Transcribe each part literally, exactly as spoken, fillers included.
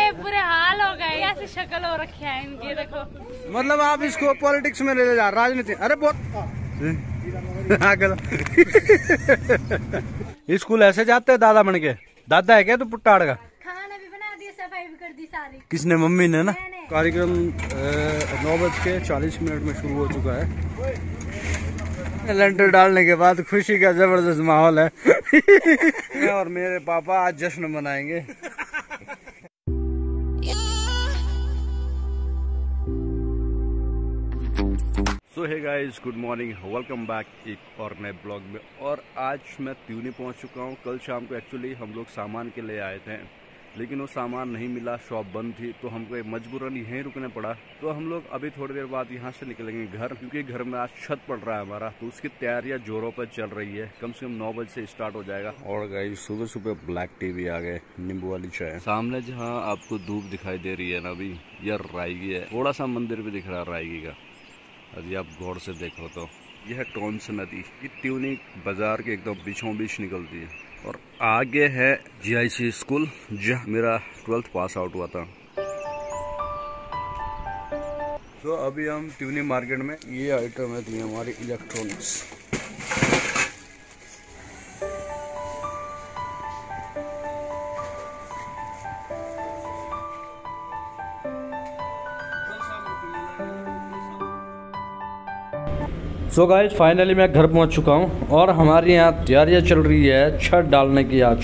ये बुरे हाल हो गए, ऐसी शक्ल हो रखी है इनकी, देखो। मतलब आप इसको पॉलिटिक्स में ले जा, राजनीति। अरे बहुत स्कूल ऐसे जाते हैं दादा बन के। दादा है क्या तू पुट्टाड़ का? खाना भी बना दिया, सफाई भी कर दी सारी। किसने? मम्मी ने ना। कार्यक्रम नौ बज के चालीस मिनट में शुरू हो चुका है। लेंटर डालने के बाद खुशी का जबरदस्त माहौल है। और मेरे पापा आज जश्न मनाएंगे। So hey guys, good morning, welcome back एक और नए ब्लॉग में। और आज मैं त्यूनी पहुंच चुका हूं। कल शाम को एक्चुअली हम लोग सामान के लिए आए थे, लेकिन वो सामान नहीं मिला, शॉप बंद थी, तो हमको मजबूरन यहीं रुकने पड़ा। तो हम लोग अभी थोड़ी देर बाद यहाँ से निकलेंगे घर, क्योंकि घर में आज छत पड़ रहा है हमारा, तो उसकी तैयारियां जोरों पर चल रही है। कम से कम नौ बजे से स्टार्ट हो जाएगा। और गाइस सुबह सुबह ब्लैक टी भी आ गए, नींबू वाली चाय। सामने जहाँ आपको धूप दिखाई दे रही है ना, अभी यह रायगी है। थोड़ा सा मंदिर भी दिख रहा है रायगी का, यदि आप गौर से देखो तो। यह है टोंस नदी, ये त्यूनी बाजार के एकदम बीचों बीच निकलती है। और आगे है जीआईसी स्कूल, जहाँ मेरा ट्वेल्थ पास आउट हुआ था। तो अभी हम त्यूनी मार्केट में, ये आइटम है दी हमारी इलेक्ट्रॉनिक्स। सो गाइस फाइनली मैं घर पहुंच चुका हूं और हमारे यहाँ तैयारियां चल रही है छत डालने की आज।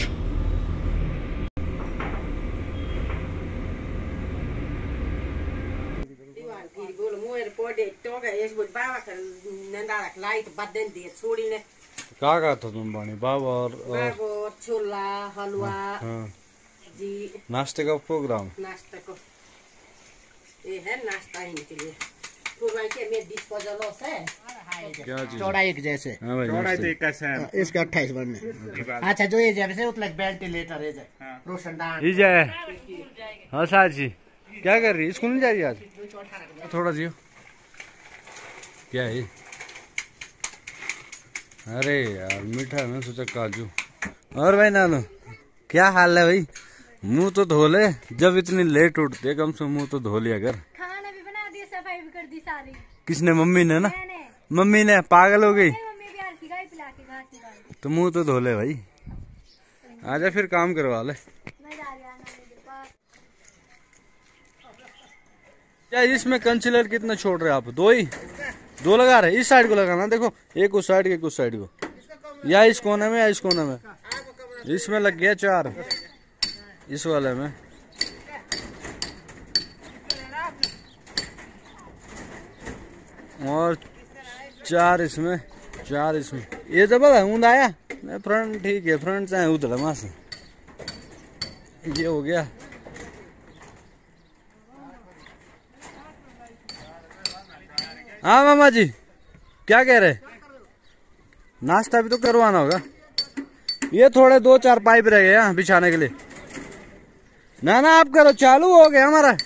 क्या कहा था तुम बानी बाबा? और, और छोला हलवा। हाँ। जी नाश्ते का प्रोग्राम। नाश्ते को ये है, नाश्ता इनके लिए। क्या चीज? चौड़ा एक जैसे। हाँ भाई, चौड़ा तो एक कैसे है? इसका अट्ठाईस बनने। अच्छा जो ये जैसे उतला वेंटिलेटर है जाए रोशनदान। ये जाए। हाँ साजी क्या कर रही है? स्कूल नहीं जा रही आज? थोड़ा जियो। क्या है? अरे यार मीठा, मैं सोचा काजू। और भाई नानू क्या हाल है भाई? मुंह तो धो ले, जब इतनी लेट उठते कम से मुंह तो धो लिया कर। खाना भी बना दिया, सफाई भी कर दी सारी। किसने? मम्मी ने ना। मम्मी ने पागल हो गई। मम्मी भी आरती गाय पिला के घास निकाल। तो मुंह तो धो ले भाई, आजा फिर काम करवा ले। मैं जा रही हूं नानी के पास। क्या इसमें कंसीलर कितना छोड़ रहे आप? दो ही दो लगा रहे। इस साइड को लगाना, देखो एक उस साइड के एक उस साइड को, या इस कोने में या इस कोने में। इसमें लग गया चार, इस वाले में। और चार इसमें, चार इसमें। ये तो बता ऊंद आया फ्रंट, ठीक है फ्रंट से उधर वहां से। ये हो गया। हाँ मामा जी क्या कह रहे? नाश्ता भी तो करवाना होगा। ये थोड़े दो चार पाइप रह गए यहाँ बिछाने के लिए। ना ना आप करो, चालू हो गया हमारा।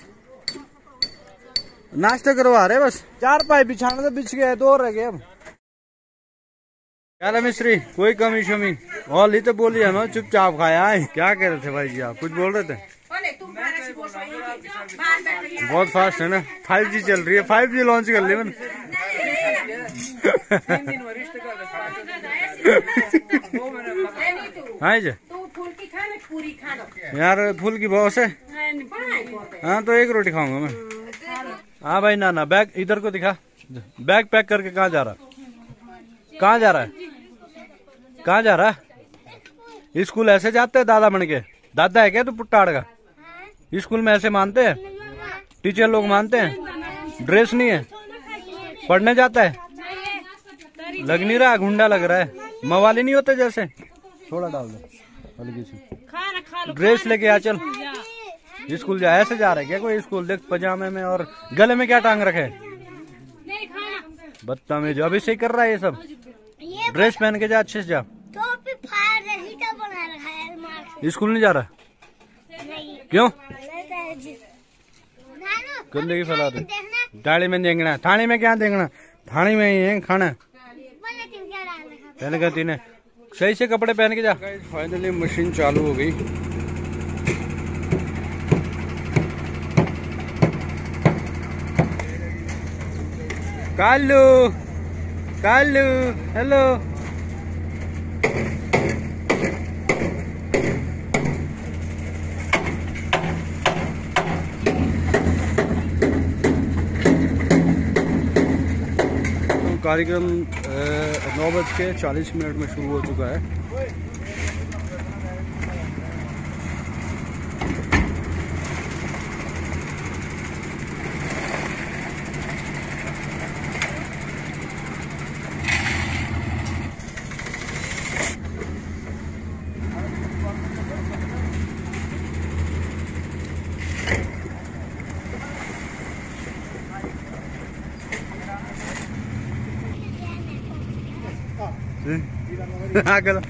नाश्ता करवा रहे बस, चार पाइप बिछाने तो बिछ गए, दो रह गए अब। क्या मिस्त्री, कोई कमी शमी और ही तो बोली है ना, चुपचाप खाया है। क्या कह रहे थे भाई जी? आप कुछ बोल रहे थे? बहुत फास्ट है ना, फाइव जी चल रही है। फाइव जी लॉन्च कर ली मैंने। हाँ जी यार, फूल की बहुत है। हाँ तो एक रोटी खाऊंगा मैं। हाँ भाई ना ना, बैग इधर को दिखा। बैग पैक करके कहाँ जा रहा? कहाँ जा रहा है? कहाँ जा रहा है? स्कूल ऐसे जाते हैं दादा बन के? दादा है क्या तू पुट्टाड़ का? स्कूल में ऐसे मानते हैं टीचर लोग? मानते हैं? ड्रेस नहीं है, पढ़ने जाता है? लग नहीं रहा, गुंडा लग रहा है। मवाली नहीं होते जैसे? थोड़ा डाल दो हल्की सी। ड्रेस लेके आ चल, स्कूल जा। ऐसे जा रहा है क्या कोई स्कूल? देख पजामे में, और गले में क्या टांग रखे? बदतमीज, अभी सही कर रहा है ये सब। ड्रेस पहन के जा, अच्छे से जा। स्कूल नहीं जा रहा? क्यों? गंदगी फैला दे। डाली में देखना, थाने में क्या देखना? थाने में ही है खाना। पहले कहती ने सही से कपड़े पहन के जा। फाइनली मशीन चालू हो गई। कालू कालू हेलो। कार्यक्रम नौ बज के चालीस मिनट में शुरू हो चुका है। आगे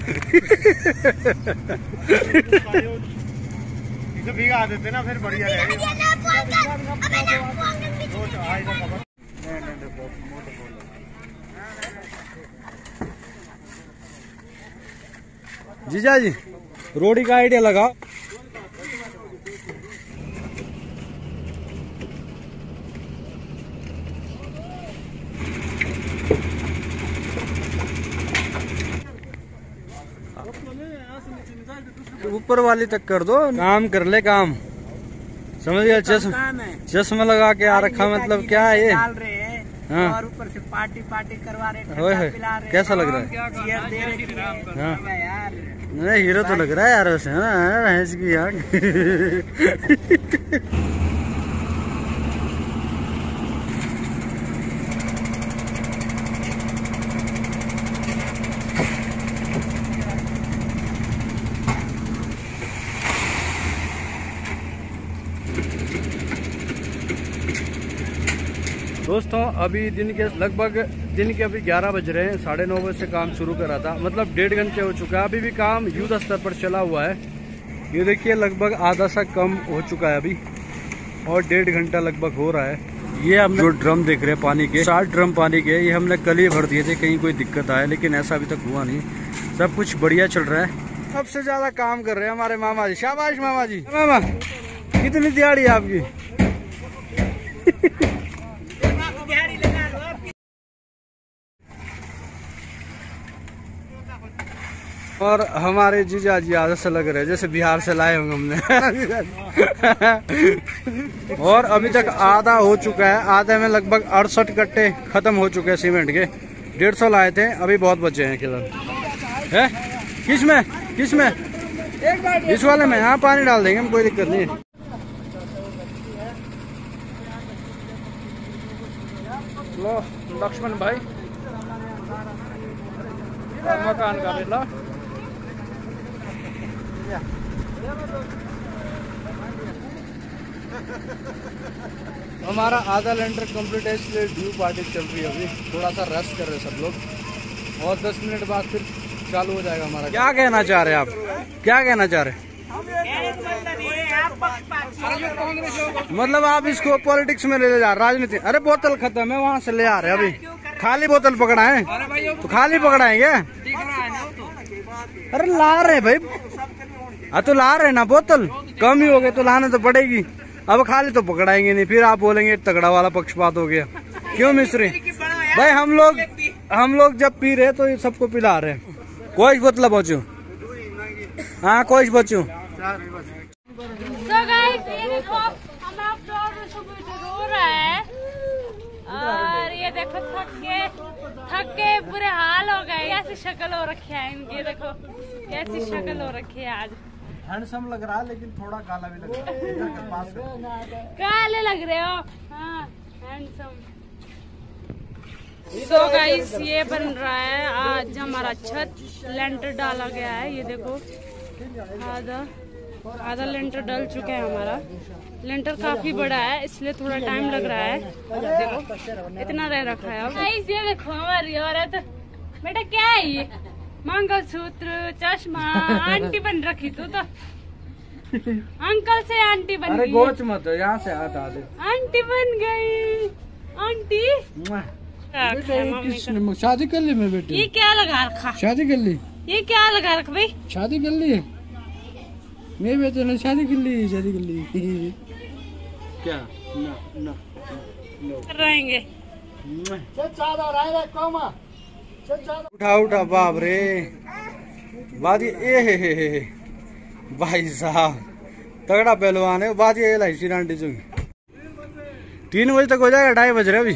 भिगा देते ना फिर बढ़िया रहेगा। जीजा जी रोड़ी का आइडिया लगाओ। ऊपर वाली तक कर दो, काम कर ले काम। समझ गया? चश्मा चश्मा लगा के आ रखा, मतलब क्या है ये? हाँ। और ऊपर से पार्टी पार्टी करवा रहे, ठंडा रहे। कैसा लग रहा है? हाँ। नहीं हीरो तो लग रहा है यार वैसे, है ना भैंस की यार। दोस्तों अभी दिन के लगभग दिन के अभी ग्यारह बज रहे हैं। साढ़े नौ बजे से काम शुरू करा था, मतलब डेढ़ घंटे हो चुका है। अभी भी काम युद्ध स्तर पर चला हुआ है। ये देखिए लगभग आधा सा कम हो चुका है अभी, और डेढ़ घंटा लगभग हो रहा है। ये हम जो ड्रम देख रहे हैं पानी के, साठ ड्रम पानी के, ये हमने कल ही भर दिए थे, कहीं कोई दिक्कत आए, लेकिन ऐसा अभी तक हुआ नहीं। सब कुछ बढ़िया चल रहा है। सबसे ज्यादा काम कर रहे हैं हमारे मामा जी। शाबाश मामा जी। मामा कितनी दिहाड़ी है आपकी? और हमारे जीजा जी आदत से लग रहे हैं जैसे बिहार से लाए होंगे हमने। और अभी तक आधा हो चुका है। आधे में लगभग अड़सठ कट्टे खत्म हो चुके हैं सीमेंट के। डेढ़ सौ लाए थे, अभी बहुत बचे हैं किधर है। किस में किस में इस वाले में? हाँ पानी डाल देंगे हम, कोई दिक्कत नहीं है। लो लक्ष्मण भाई मकान का बिल्ला। हमारा आधा लेंटर कंप्लीट है, इसलिए ड्यू पार्टी चल रही है। अभी थोड़ा सा रेस्ट कर रहे हैं सब लोग, और दस मिनट बाद फिर चालू हो जाएगा हमारा। क्या कहना चाह रहे हैं आप? क्या कहना चाह रहे हैं? मतलब आप इसको पॉलिटिक्स में ले जा, राजनीति। अरे बोतल खत्म है, वहाँ से ले आ रहे अभी। खाली बोतल पकड़ा है तो खाली पकड़ाएंगे। अरे ला रहे भाई, हाँ तो ला रहे ना, बोतल कम ही हो गए तो लाना तो पड़ेगी। अब खाली तो पकड़ाएंगे नहीं, फिर आप बोलेंगे तगड़ा वाला पक्षपात हो गया। क्यों मिस्त्री भाई? हम लोग हम लोग जब पी रहे तो ये सबको पिला रहे। कोई बोतल बचो, हाँ कोई बचो। So guys, ये देखो हमारा फ्लोर सुबह रो रहा है, और ये देखो थक के थक के बुरे हाल हो गए। ऐसी शक्ल हो रखी है इनकी, देखो कैसी शक्ल हो रखी है आज। हैंडसम लग रहा है लेकिन थोड़ा काला भी लग रहा है। काले लग रहे हो, हाँ हैंडसम। सो गाइस ये बन रहा है आज हमारा छत, लेंटर डाला गया है। ये देखो आधा आधा लेंटर डल चुका है हमारा। लेंटर काफी बड़ा है इसलिए थोड़ा टाइम लग रहा है। देखो इतना रह रखा है। अब गाइस ये देखो हमारी औरत, बेटा क्या है ये? मंगलसूत्र, चश्मा, आंटी बन रखी तू तो। अंकल से आंटी बन गई। अरे गोच मत, यहाँ से हाथ आ दे। आंटी बन गई। आंटी किसने शादी कर ली मेरे बेटे? ये क्या लगा रखा? शादी कर ली? ये क्या लगा रखा भाई? शादी कर ली है मेरे बेटे ने, शादी कर ली। शादी कर ली क्या? ना ना रहेंगे उठा उठा बाप रे बाजी ए हे हे हे भाई साहब तगड़ा पहलवान है। बाजी एल आई सी रांटी चुकी तीन बजे तक हो जाएगा, ढाई बज रहे अभी।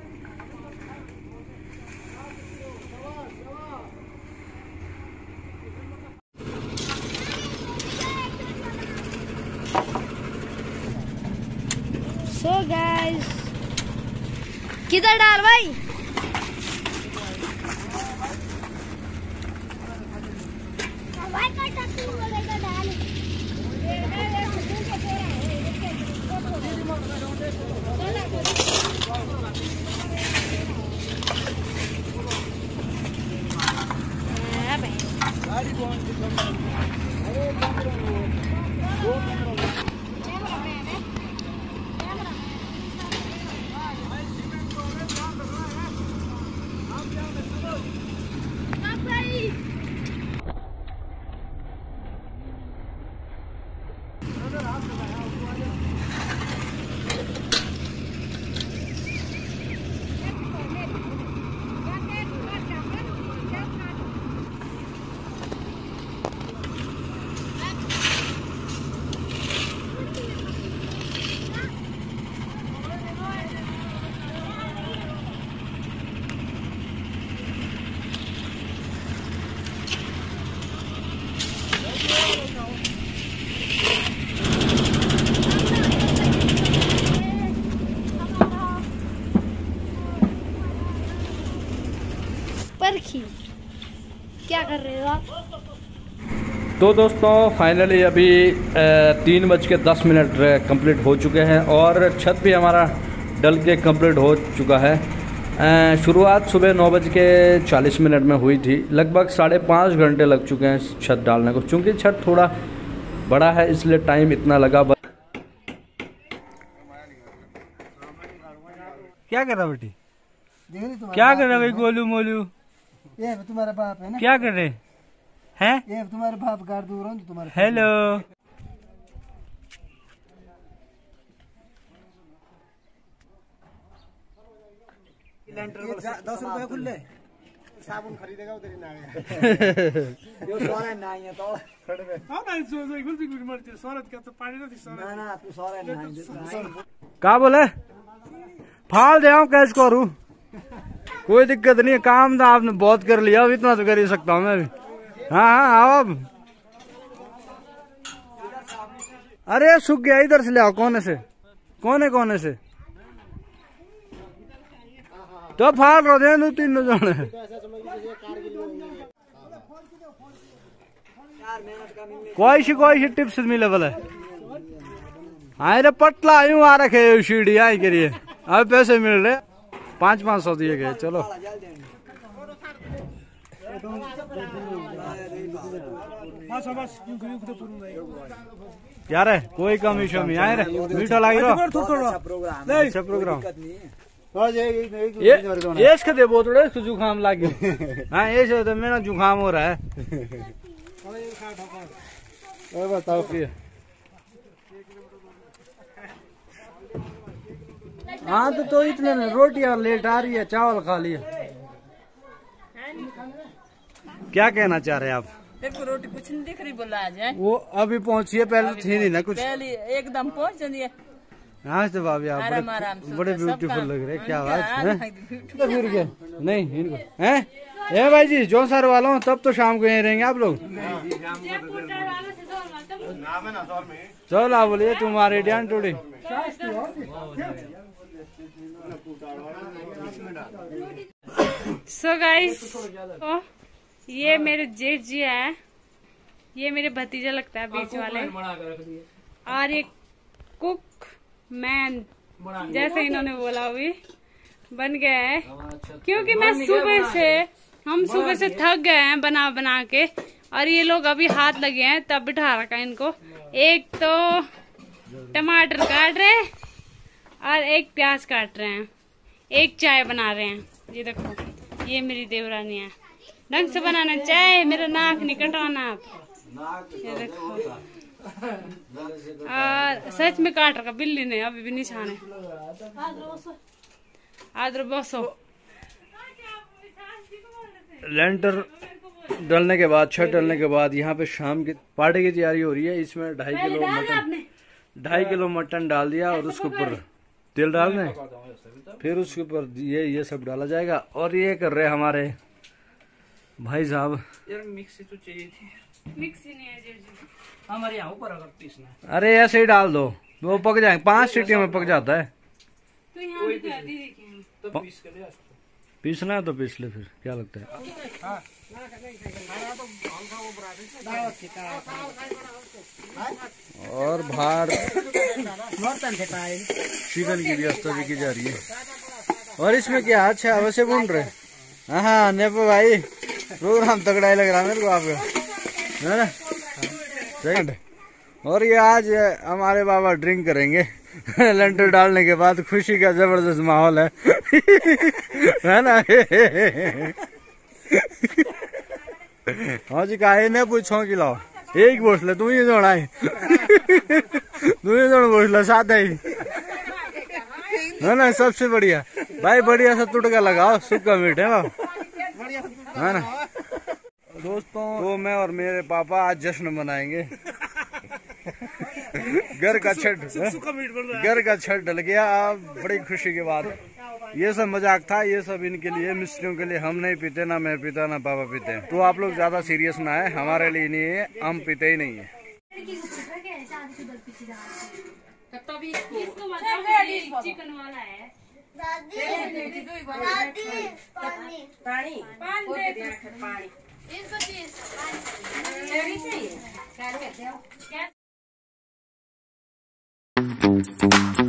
सो गाइस किधर डाल भाई? परखी क्या कर रहे हो आप? तो दोस्तों फाइनली अभी तीन बज के दस मिनट कंप्लीट हो चुके हैं और छत भी हमारा डल के कंप्लीट हो चुका है। अ, शुरुआत सुबह नौ बज के चालीस मिनट में हुई थी। लगभग साढ़े पाँच घंटे लग चुके हैं छत डालने को, क्योंकि छत थोड़ा बड़ा है इसलिए टाइम इतना लगा। क्या कर रहा बेटी? क्या कर रहा भाई? गोलू मोलू ये तुम्हारा बाप है ना? क्या कर रहे हैं? ये तुम्हारे बाप गाड़ दूर हो तुम्हारे। हेलो दस रुपए खुले साबुन खरीदेगा उधर ही ना क्या बोले? फाल दे कैश करूँ, कोई दिक्कत नहीं है। काम तो आपने बहुत कर लिया, अब इतना तो कर ही सकता हूँ मैं भी। हाँ हाँ आओ अब। अरे सूख गया, इधर से ले आओ। कोने से? कोने कोने से तो फाड़ रहे दे तीनों जने। कोई सी कोई सी टिप्स मिले बोले। हाँ रे पटला यूं आ रखे सीढ़ी आई करिए, अब पैसे मिल रहे पाँच पाँच सौ दिए गए। चलो यार कोई कमी शमी आए रे मीठा लागी रो। अच्छा प्रोग्राम ये इसके दे बोतड़े इसको जुकाम लागे। हाँ ये से तो मेरा जुकाम हो रहा है। बताओ फिर। हाँ तो तो इतने रोटियां लेट आ रही है, चावल खा लिया। क्या कहना चाह रहे हैं आप? देखो रोटी कुछ नहीं दिख रही बोला आज है। वो अभी पहुंची है, पहले थी नहीं ना कुछ। पहले एकदम पहुंच जाती हाँ तो भाभी आप बड़े, बड़े ब्यूटीफुल लग रहे। क्या बात है? तो फिर क्या नहीं इनको हैं? ए भाई जी जो सर वालों तब तो शाम को यहीं रहेंगे आप लोग। चलो आप बोलिए तुम्हारे ध्यान टूटे। सो गाइस ये मेरे जेठ जी है, ये मेरे भतीजा लगता है बीच वाले, और ये कुक मैन जैसे इन्होंने बोला अभी बन गया है। क्योंकि मैं सुबह से हम सुबह से थक गए हैं बना बना के, और ये लोग अभी हाथ लगे हैं तब बिठा रखा है इनको। एक तो टमाटर काट रहे हैं और एक प्याज काट रहे हैं, एक चाय बना रहे हैं। ये देखो ये मेरी देवरानी है, ढंग से बनाना चाय, मेरा नाक नहीं कटवाना आप। ये देखो और सच में काट रखा बिल्ली ने, अभी भी निशान है। आदर बसो। लेंटर डलने के बाद, छत डलने के बाद यहाँ पे शाम की पार्टी की तैयारी हो रही है। इसमें ढाई किलो मटन ढाई किलो मटन डाल दिया और उसके ऊपर तेल डाल दें, फिर उसके ऊपर ये ये सब डाला जाएगा। और ये कर रहे हमारे भाई साहब। यार मिक्सी तो चाहिए थी। मिक्सी नहीं है जी हमारे यहाँ ऊपर अगर पीसना। अरे ऐसे ही डाल दो, वो पक जाएंगे, पांच सीटियों में पक जाता है। तो यहाँ भी तो दी देखिए तो पीस के ले। पीसना है तो पीस ले, फिर क्या लगता है। और बाहर चिकन की व्यवस्था भी की जा रही है। और इसमें क्या अच्छा वैसे बुन रहे। हाँ नेपो भाई, प्रोग्राम तगड़ा ही लग रहा है मेरे को आपका, है ना। सेकंड। और ये आज हमारे बाबा ड्रिंक करेंगे लेंटर डालने के बाद। खुशी का जबरदस्त माहौल है है ना। हाँ जी काहे ने पूछो कि लाओ एक बोस ले, तू ही जोड़ा है तू ही जोड़ बोस ले साथ ही, है ना। सबसे बढ़िया भाई, बढ़िया सा तुटका लगाओ, सूखा मीठ है है ना। दोस्तों तो मैं और मेरे पापा आज जश्न मनाएंगे। घर का छठ घर का छठ डल गया अब, बड़ी खुशी के बाद। ये सब मजाक था, ये सब इनके लिए, मिस्त्रियों के लिए। हम नहीं पीते, ना मैं पीता ना पापा पीते, तो आप लोग ज्यादा सीरियस ना है, हमारे लिए नहीं है, हम पीते ही नहीं है। चिकन वाला है पानी